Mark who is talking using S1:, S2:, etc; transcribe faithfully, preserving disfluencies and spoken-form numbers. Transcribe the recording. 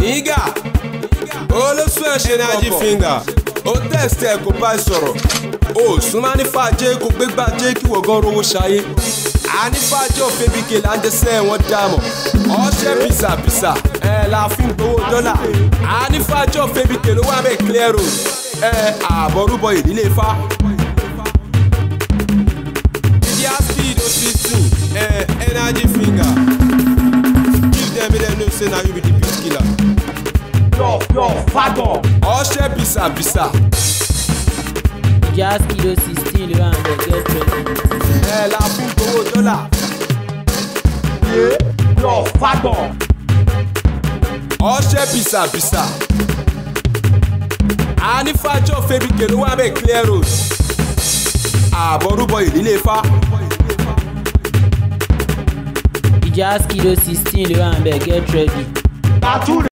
S1: Niga, olóṣù ẹ̀ṣẹ̀ Energy Finger, ó text ẹ̀ kó bá ẹ sọ̀rọ̀. Ó súnmọ́ ní fàájẹ́ kó gbégbá jẹ́ kí wọ́n gan rówó ṣayé. A ní fàájẹ́ òfebike là ń jẹsẹ́ wọn dààmú. Ọṣẹ́ pizza pizza ẹ̀ la fi ń gbowó dọ́là. A ní fàájẹ́ òfebike ló wà bẹ́ẹ̀ clear road. Ẹ àbọ̀rúbọ ìdílé fa. Dia speed o sixteen ẹ̀ Energy Finger. Give them make them know say na you be the beat killer.
S2: Yo, yo, faggot.
S1: Ọṣẹ́ pizza pizza.
S3: Just kilo sixteen ló wà ń bẹ̀ get ready.
S1: Ẹ la fi ń gbowó dọ́là.
S2: Yeah, yo, faggot.
S1: Ọṣẹ́ pizza pizza. A ní fàájẹ́ òfebike ló wà bẹ́ẹ̀ clear road. Àbọ̀rúbọ ìdílé fa.
S3: Just kilo sixteen ló wà ń bẹ̀ get ready.
S2: Tattoo